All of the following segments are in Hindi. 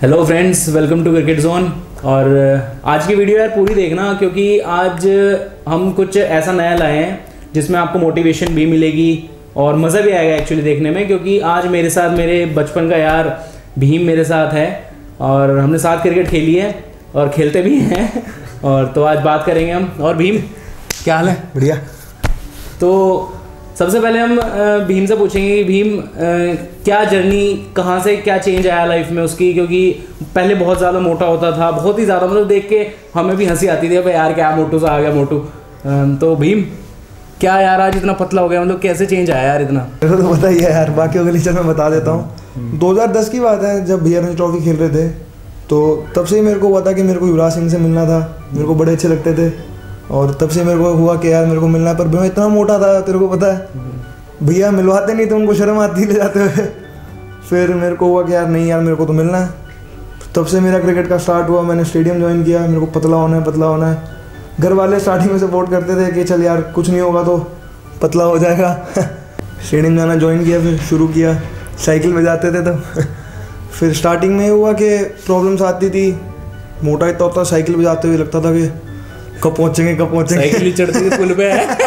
Hello friends, welcome to cricket zone. और आज की वीडियो यार पूरी देखना, क्योंकि आज हम कुछ ऐसा नया लाए हैं जिसमें आपको मोटिवेशन भी मिलेगी और मज़ा भी आएगा एक्चुअली देखने में। क्योंकि आज मेरे साथ मेरे बचपन का यार भीम मेरे साथ है और हमने साथ क्रिकेट खेली है और खेलते भी हैं। और तो आज बात करेंगे हम। और भीम, क्या हाल है? बढ़िया। तो सबसे पहले हम भीम से पूछेंगे कि भीम क्या जर्नी, कहाँ से क्या चेंज आया लाइफ में उसकी। क्योंकि पहले बहुत ज़्यादा मोटा होता था, बहुत ही ज़्यादा, मतलब देख के हमें भी हंसी आती थी, भाई यार क्या मोटू सा आ गया मोटू। तो भीम क्या यार आज इतना पतला हो गया, मतलब कैसे चेंज आया यार इतना? मेरे को तो पता ही है यार, बाकी के लिए मैं बता देता हूँ। 2010 की बात है, जब भैया ट्रॉफी खेल रहे थे, तो तब से ही मेरे को हुआ था कि मेरे को युवराज सिंह से मिलना था। मेरे को बड़े अच्छे लगते थे और तब से मेरे को हुआ कि यार मेरे को मिलना है। पर मैं इतना मोटा था, तेरे को पता है, भैया मिलवाते नहीं तो उनको शर्म आती ले जाते हुए। फिर मेरे को हुआ कि यार नहीं यार मेरे को तो मिलना है। तब से मेरा क्रिकेट का स्टार्ट हुआ। मैंने स्टेडियम ज्वाइन किया, मेरे को पतला होना है पतला होना है। घर वाले स्टार्टिंग में सपोर्ट करते थे कि चल यार कुछ नहीं होगा तो पतला हो जाएगा। स्टेडियम जाना ज्वाइन किया, फिर शुरू किया, साइकिल में जाते थे तब। फिर स्टार्टिंग में हुआ कि प्रॉब्लम्स आती थी, मोटा इतना होता, साइकिल पे जाते हुए लगता था कि कब पहुँचेंगे कब पहुँचेंगे। साइकिल चढ़ती थी पुल पे।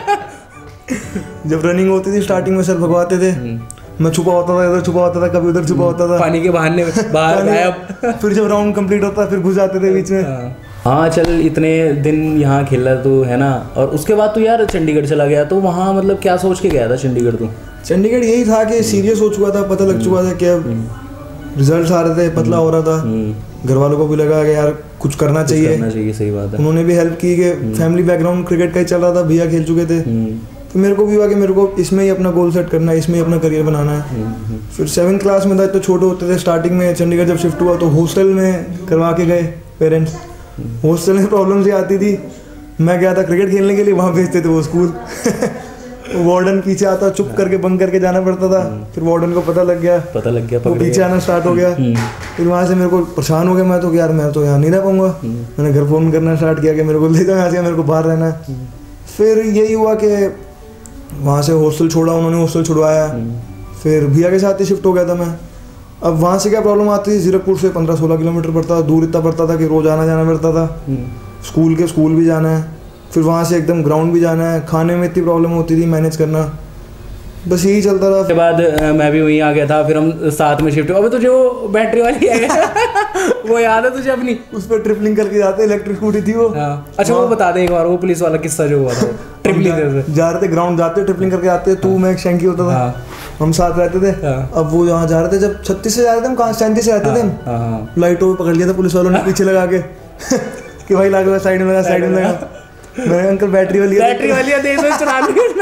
जब रनिंग होती थी स्टार्टिंग में सर भगवाते थे, मैं छुपा होता था, इधर छुपा होता था, कभी उधर छुपा होता था, पानी के बहाने बाहर गायब। फिर जब राउंड कंप्लीट होता फिर घुस जाते थे बीच में। हाँ चल, इतने दिन यहाँ खेला तो है ना। और उसके बाद तो यार चंडीगढ़ चला गया, तो वहाँ मतलब क्या सोच के गया था चंडीगढ़? तो चंडीगढ़ यही था कि सीरियस हो चुका था, पता लग चुका था कि अब रिजल्ट आ रहे थे, पतला हो रहा था। घर वालों को भी लगा कि यार कुछ करना चाहिए। सही बात है। उन्होंने भी हेल्प की कि फैमिली बैकग्राउंड क्रिकेट का ही चल रहा था, भैया खेल चुके थे। तो मेरे को भी हुआ कि मेरे को इसमें ही अपना गोल सेट करना है, इसमें ही अपना करियर बनाना है। फिर 7th क्लास में था, तो छोटे होते थे स्टार्टिंग में। चंडीगढ़ जब शिफ्ट हुआ तो हॉस्टल में करवा के गए पेरेंट्स। हॉस्टल में प्रॉब्लम से आती थी, मैं गया था क्रिकेट खेलने के लिए, वहाँ भेजते थे वो स्कूल। वार्डन पीछे आता, चुप करके बंक करके जाना पड़ता था। फिर वार्डन को पता लग गया वो पीछे आना स्टार्ट हो गया। फिर वहाँ से मेरे को परेशान हो गया, मैं तो यार मैं तो यहाँ नहीं रह पाऊंगा। मैंने घर फोन करना स्टार्ट किया कि मेरे को ले जाओ यहाँ से, मेरे को बाहर रहना है। फिर यही हुआ कि वहाँ से हॉस्टल छोड़ा, उन्होंने हॉस्टल छुड़वाया। फिर भैया के साथ ही शिफ्ट हो गया था मैं। अब वहाँ से क्या प्रॉब्लम आती थी, जीरकपुर से 15-16 किलोमीटर पड़ता था, दूर इतना पड़ता था कि रोज आना जाना पड़ता था। स्कूल भी जाना है, फिर वहाँ से एकदम ग्राउंड भी जाना है। खाने में इतनी प्रॉब्लम होती थी, मैनेज करना, बस यही चलता था। उसके बाद मैं भी वहीं आ गया था, फिर हम साथ में शिफ्ट। अबे तुझे वो बैटरी वाली है वो याद है तुझे अपनी? उस पर ट्रिपलिंग करके जाते, इलेक्ट्रिक स्कूटी थी वो। अच्छा वो बता दे एक बार, वो पुलिस वाला किस्सा जो हुआ था। ट्रिपलिंग जा रहे थे, ग्राउंड जाते, ट्रिपलिंग करके आते, तू मैं एक शैंकी होता था, हम साथ रहते थे। अब वो यहाँ जा रहे थे, जब 36 से जा रहे थे हम, कहाँ 37 से आते थे हम, लाइटों पे पकड़ लिया था पुलिस वालों ने पीछे लगा के कि भाई लगा साइड में लगा। मैंने अंकल बैटरी वाली दे दो चला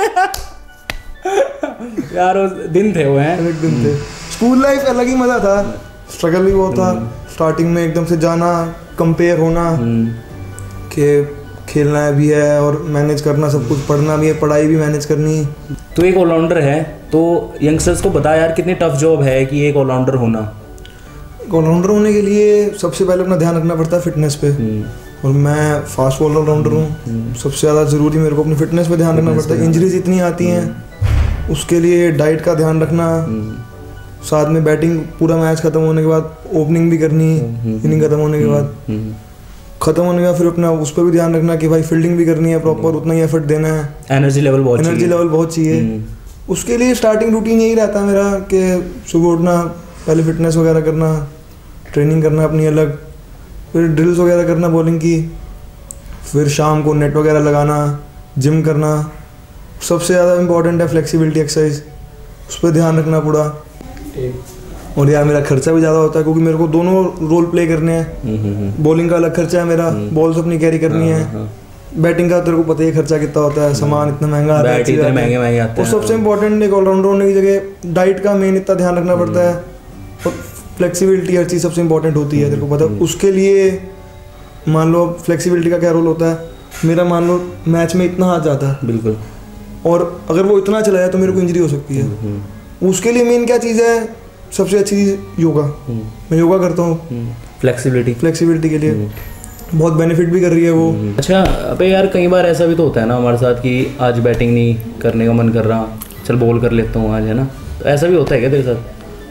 यार वो दिन थे, वो हैं एक दिन थे। स्कूल लाइफ अलग ही मजा था, स्ट्रगल भी बहुत था। स्टार्टिंग में एकदम से जाना, कंपेयर होना कि खेलना भी है और मैनेज करना, सब कुछ पढ़ना भी है, पढ़ाई भी मैनेज करनी। तो एक ऑलराउंडर है, तो यंगस्टर्स को बता यार कितनी टफ जॉब है कि एक ऑलराउंडर होना। ऑलराउंडर होने के लिए सबसे पहले अपना ध्यान रखना पड़ता है फिटनेस पे। और मैं फास्ट बॉलर ऑलराउंडर हूँ, सबसे ज़्यादा ज़रूरी मेरे को अपनी फिटनेस पे ध्यान रखना पड़ता है। इंजरीज इतनी आती हैं, उसके लिए डाइट का ध्यान रखना, साथ में बैटिंग पूरा मैच ख़त्म होने के बाद ओपनिंग भी करनी, इनिंग ख़त्म होने के बाद, ख़त्म होने के बाद फिर अपना उस पर भी ध्यान रखना कि भाई फील्डिंग भी करनी है प्रॉपर, उतना ही एफर्ट देना है। एनर्जी लेवल बहुत चाहिए। उसके लिए स्टार्टिंग रूटीन यही रहता है मेरा कि सुबह उठना, पहले फिटनेस वगैरह करना, ट्रेनिंग करना अपनी अलग, फिर ड्रिल्स वगैरह करना बॉलिंग की, फिर शाम को नेट वगैरह लगाना, जिम करना। सबसे ज़्यादा इम्पॉर्टेंट है फ्लेक्सिबिलिटी एक्सरसाइज, उस पर ध्यान रखना पूरा। और यार मेरा खर्चा भी ज़्यादा होता है क्योंकि मेरे को दोनों रोल प्ले करने हैं। बॉलिंग का अलग खर्चा है मेरा, बॉल्स अपनी कैरी करनी है। बैटिंग का तेरे को पता ही खर्चा कितना होता है, सामान इतना महंगा आता है, महंगे आते हैं। और सबसे इम्पोर्टेंट एक ऑलराउंडर होने की जगह डाइट का मेन इतना ध्यान रखना पड़ता है। और फ्लेक्सिबिलिटी हर चीज़ सबसे इम्पोर्टेंट होती है, तेरे को पता है। उसके लिए मान लो फ्लेक्सिबिलिटी का क्या रोल होता है, मेरा मान लो मैच में इतना हाथ जाता है बिल्कुल, और अगर वो इतना चला जाए तो मेरे को इंजरी हो सकती है। उसके लिए मेन क्या चीज़ है, सबसे अच्छी चीज़ योगा। मैं योगा करता हूँ फ्लेक्सिबिलिटी के लिए, बहुत बेनिफिट भी कर रही है वो। अच्छा अबे यार कई बार ऐसा भी तो होता है ना हमारे साथ कि आज बैटिंग नहीं करने का मन कर रहा, चल बॉल कर लेता हूँ आज, है ना? तो ऐसा भी होता है क्या तेरे साथ?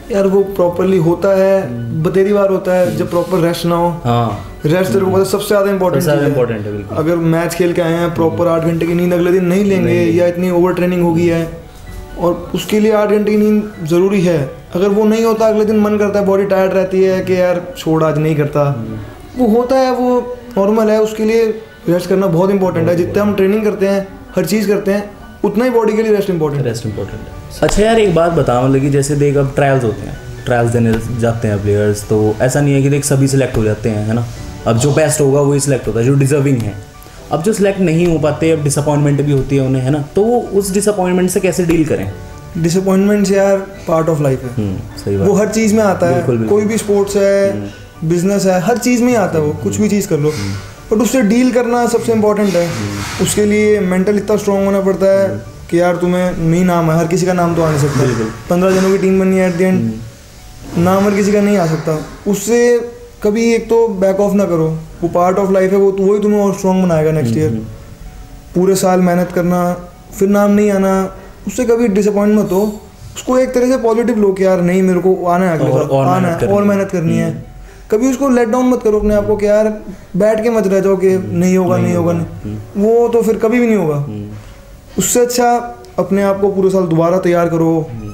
यार वो प्रॉपरली होता है, बतेरी बार होता है जब प्रॉपर रेस्ट ना हो। हाँ, रेस्ट तेरे को पता सबसे ज़्यादा इंपॉर्टेंट है बिल्कुल। अगर मैच खेल के आए हैं प्रॉपर 8 घंटे की नींद अगले दिन नहीं लेंगे या इतनी ओवर ट्रेनिंग हो गई है और उसके लिए 8 घंटे की नींद ज़रूरी है, अगर वो नहीं होता अगले दिन मन करता है, बॉडी टायर्ड रहती है कि यार छोड़ आज नहीं करता, वो होता है, वो नॉर्मल है। उसके लिए रेस्ट करना बहुत इंपॉर्टेंट है। जितना हम ट्रेनिंग करते हैं, हर चीज़ करते हैं, उतना ही बॉडी के लिए रेस्ट इंपॉर्टेंट है। अच्छा यार एक बात बता, मतलब कि जैसे देख अब ट्रायल्स होते हैं, ट्रायल्स देने जाते हैं प्लेयर्स, तो ऐसा नहीं है कि देख सभी सिलेक्ट हो जाते हैं, है ना। अब जो बेस्ट होगा वही सिलेक्ट होता है, जो डिजर्विंग है। अब जो सिलेक्ट नहीं हो पाते, अब डिसअपॉइंटमेंट भी होती है उन्हें, है ना। तो उस डिसअपॉइंटमेंट से कैसे डील करें? डिसअपॉइंटमेंट यार पार्ट ऑफ लाइफ है। सही बात। वो हर चीज़ में आता है, कोई भी स्पोर्ट्स है, बिजनेस है, हर चीज़ में ही आता है। वो कुछ भी चीज़ कर लो, बट उससे डील करना सबसे इम्पोर्टेंट है। उसके लिए मेंटल इतना स्ट्रांग होना पड़ता है कि यार तुम्हें नहीं नाम है, हर किसी का नाम तो आ नहीं सकता। 15 जनों की टीम बननी है, एट द एंड नाम हर किसी का नहीं आ सकता। उससे कभी एक तो बैक ऑफ ना करो, वो पार्ट ऑफ लाइफ है, वो तो वही तुम्हें और स्ट्रांग बनाएगा नेक्स्ट ईयर। पूरे साल मेहनत करना, फिर नाम नहीं आना, उससे कभी डिसअपॉइंट मत हो। उसको एक तरह से पॉजिटिव लो कि यार नहीं, मेरे को आना है, अगले साल आना है और मेहनत करनी है। कभी उसको लेट डाउन मत करो अपने आप को कि यार बैठ के मत रह जाओ कि नहीं होगा नहीं होगा नहीं, वो तो फिर कभी भी नहीं होगा। उससे अच्छा अपने आप को पूरे साल दोबारा तैयार करो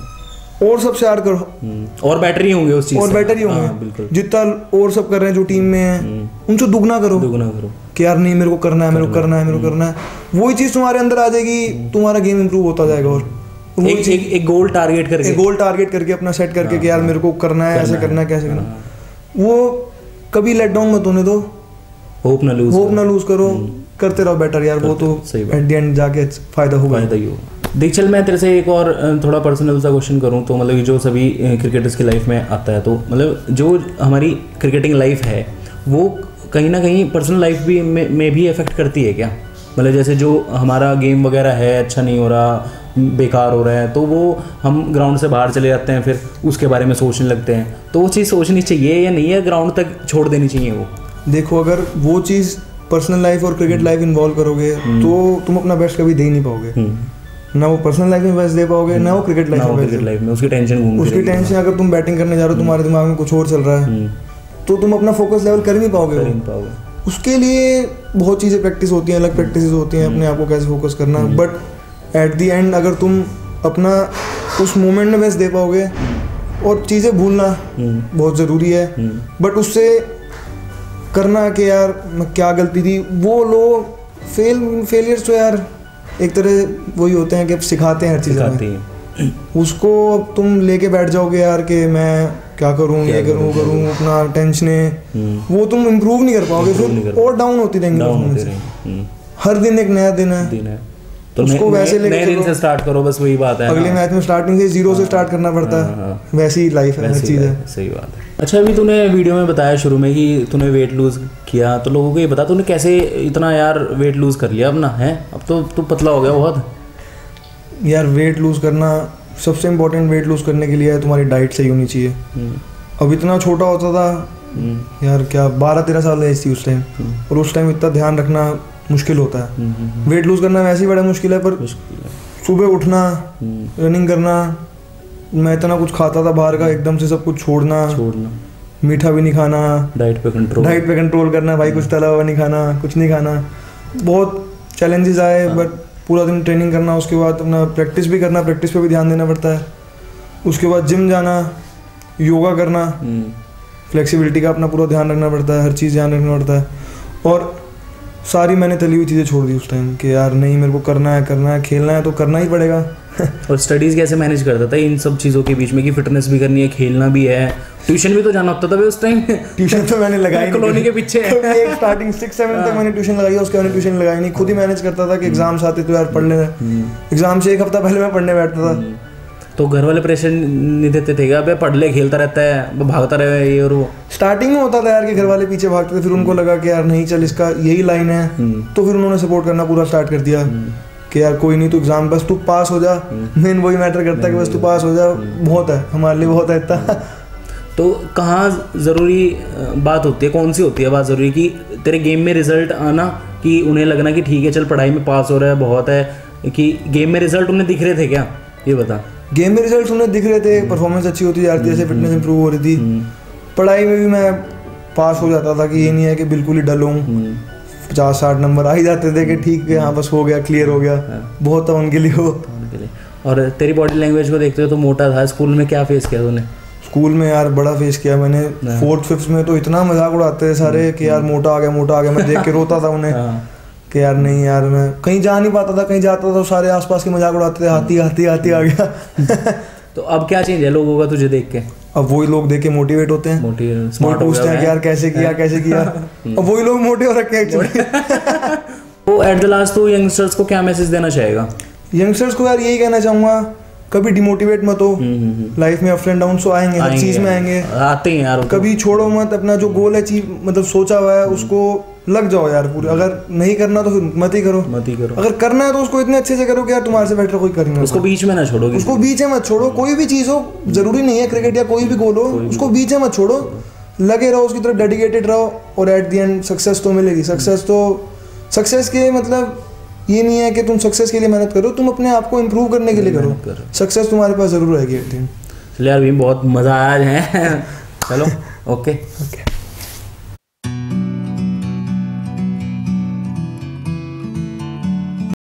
और सबसे याद करो, और बेटर ही होंगे उस चीज और बेटर ही होंगे। जितना और सब कर रहे हैं जो टीम में है, उनसे दुगना करो कि यार नहीं मेरे को करना है, मेरे को करना है, मेरे को करना है। वही चीज़ तुम्हारे अंदर आ जाएगी, तुम्हारा गेम इंप्रूव होता जाएगा। और एक गोल टारगेट करके अपना सेट करके कि यार मेरे को करना है, ऐसे करना है, कैसे करना है, वो कभी लेट डाउन मत होने दो, होप ना लूज करो, करते रहो बेटर यार। वो तो एट द एंड जाके फायदा होगा ही होगा। देख चल, मैं तेरे से एक और थोड़ा पर्सनल सा क्वेश्चन करूं तो मतलब जो सभी क्रिकेटर्स की लाइफ में आता है, तो मतलब जो हमारी क्रिकेटिंग लाइफ है वो कहीं ना कहीं पर्सनल लाइफ भी में भी इफेक्ट करती है क्या? मतलब जैसे जो हमारा गेम वगैरह है अच्छा नहीं हो रहा, बेकार हो रहा है, तो वो हम ग्राउंड से बाहर चले जाते हैं, फिर उसके बारे में सोचने लगते हैं। तो वो चीज़ सोचनी चाहिए या नहीं है, ग्राउंड तक छोड़ देनी चाहिए वो? देखो, अगर वो चीज़ पर्सनल लाइफ और क्रिकेट लाइफ इन्वॉल्व करोगे तो तुम अपना बेस्ट कभी दे ही नहीं पाओगे। ना वो पर्सनल लाइफ में बेस्ट दे पाओगे, ना वो क्रिकेट लाइफ में। उसकी टेंशन अगर तुम बैटिंग करने जा रहे हो, तुम्हारे दिमाग में कुछ और चल रहा है, तो तुम अपना फोकस लेवल कर नहीं पाओगे। उसके लिए बहुत चीज़ें प्रैक्टिस होती हैं, अलग प्रैक्टिस होती हैं, अपने आप को कैसे फोकस करना। बट एट दी एंड अगर तुम अपना उस मोमेंट में बेस्ट दे पाओगे, और चीज़ें भूलना बहुत ज़रूरी है, बट उससे करना कि यार मैं क्या गलती थी, वो लोग फेलियर्स तो यार एक तरह वही होते हैं कि अब सिखाते हैं हर चीज़ में। उसको अब तुम लेके बैठ जाओगे यार कि मैं क्या करूँ, ये करूँ अपना टेंशनें, वो तुम इम्प्रूव नहीं कर पाओगे, फिर और डाउन होती रहेंगी। हर दिन एक नया दिन है, तो उसको वैसे नए दिन से स्टार्ट करो, बस वही बात है। अगले मैच में स्टार्टिंग से 0 से स्टार्ट करना पड़ता है, वैसी ही लाइफ है, हर चीज़ है। सही बात है। अच्छा, अभी तूने वीडियो में बताया शुरू में कि तूने वेट लूज किया, तो लोगों को ये बता तूने कैसे इतना यार वेट लूज कर लिया अपना, है अब तो तू पतला हो गया बहुत यार। वेट लूज करना सबसे इम्पोर्टेंट, वेट लूज करने के लिए है तुम्हारी डाइट सही होनी चाहिए। अब इतना छोटा होता था यार, क्या 12-13 साल एज थी उस टाइम, और उस टाइम इतना ध्यान रखना मुश्किल होता है। वेट लूज करना वैसे ही बड़ा मुश्किल है, पर सुबह उठना, रनिंग करना, मैं इतना कुछ खाता था बाहर का, एकदम से सब कुछ छोड़ना, मीठा भी नहीं खाना, डाइट पे कंट्रोल करना, भाई कुछ तला हुआ नहीं खाना, कुछ नहीं खाना। बहुत चैलेंजेस आए, बट पूरा दिन ट्रेनिंग करना, उसके बाद अपना प्रैक्टिस भी करना, प्रैक्टिस पे भी ध्यान देना पड़ता है। उसके बाद जिम जाना, योगा करना, फ्लेक्सिबिलिटी का अपना पूरा ध्यान रखना पड़ता है, हर चीज़ ध्यान रखना पड़ता है। और सारी मैंने तली हुई चीज़ें छोड़ दी उस टाइम कि यार नहीं, मेरे को करना है, खेलना है तो करना ही पड़ेगा। और स्टडीज़ कैसे मैनेज करता था इन सब चीज़ों के बीच में कि फिटनेस भी करनी है, खेलना भी है, ट्यूशन भी तो जाना होता था उस टाइम? ट्यूशन तो मैंने लगाई कॉलोनी के पीछे स्टार्टिंग 6-7 तक मैंने ट्यूशन लगाई, उसके बाद ट्यूशन लगाई नहीं, खुद ही मैनेज करता था कि एग्जाम्स आते तो यार पढ़ लेना। एग्जाम से एक हफ्ता पहले मैं पढ़ने बैठता था। तो घर वाले प्रेशर नहीं देते थे क्या, पढ़ ले, खेलता रहता है, भागता रहे ये और वो? स्टार्टिंग में होता था यार कि घर वाले पीछे भागते थे, फिर उनको लगा कि यार नहीं चल, इसका यही लाइन है, तो फिर उन्होंने सपोर्ट करना पूरा स्टार्ट कर दिया कि यार कोई नहीं, तू एग्जाम बस तू पास हो जा, मेन वही मैटर करता है कि बस तू पास हो जा, बहुत है हमारे लिए, बहुत है इतना। तो कहाँ ज़रूरी बात होती है, कौन सी होती है बात ज़रूरी कि तेरे गेम में रिजल्ट आना, कि उन्हें लगना कि ठीक है चल पढ़ाई में पास हो रहा है बहुत है, कि गेम में रिजल्ट उन्हें दिख रहे थे क्या, ये बता? गेम में रिजल्ट उन्हें दिख रहे थे, परफॉर्मेंस अच्छी होती जा रही थी, जैसे फिटनेस इंप्रूव हो रही थी, पढ़ाई में भी मैं पास हो जाता था कि ये नहीं है कि बिल्कुल ही डल हूँ, 50-60 नंबर आ ही जाते थे कि ठीक है हाँ बस हो गया, क्लियर हो गया, बहुत था उनके लिए वो। और तेरी बॉडी लैंग्वेज को देखते हो तो मोटा था, स्कूल में क्या फेस किया तूने? स्कूल में यार बड़ा फेस किया मैंने, 4th-5th में तो इतना मजाक उड़ाते थे सारे कि यार मोटा आ गया, मोटा आ गया, मैं देख के रोता था उन्हें कि यार नहीं यार, मैं कहीं जा नहीं पाता था, कहीं जाता था तो सारे आसपास के मजाक उड़ाते थे, हाथी हाथी हाथी आ गया। तो अब क्या चेंज है लोगों का तुझे देख के? अब वही लोग देख के मोटिवेट होते हैं, पूछते हैं कि यार कैसे किया कैसे किया, अब वही लोग मोटे हो रखे हैं एक्चुअली। तो एट द लास्ट तो यंगस्टर्स को क्या मैसेज देना चाहेगा? यंगस्टर्स को यार यही कहना चाहूंगा, कभी डिमोटिवेट मत हो, लाइफ में अप्स एंड डाउन तो आएंगे, हर चीज में आएंगे, आते हैं यार, कभी छोड़ो मत, अपना जो गोल है मतलब सोचा हुआ है उसको लग जाओ यार पूरे, अगर नहीं करना तो फिर मत ही करो, अगर करना है तो उसको इतने अच्छे से करो कि यार तुम्हारे से बेटर कोई कर नहीं, उसको बीच में ना छोड़ो, उसको बीच में मत छोड़ो, कोई भी चीज हो, जरूरी नहीं है क्रिकेट या कोई भी गोल हो, उसको बीच में मत छोड़ो, लगे रहो उसकी तरफ, डेडिकेटेड रहो, और एट द एंड सक्सेस तो मिलेगी। सक्सेस के मतलब ये नहीं है कि तुम सक्सेस के लिए मेहनत करो, तुम अपने आप को इम्प्रूव करने के लिए करो, सक्सेस तुम्हारे पास जरूर रहेगी एक दिन। चलिए यार भीम, बहुत मजा आया है। चलो ओके।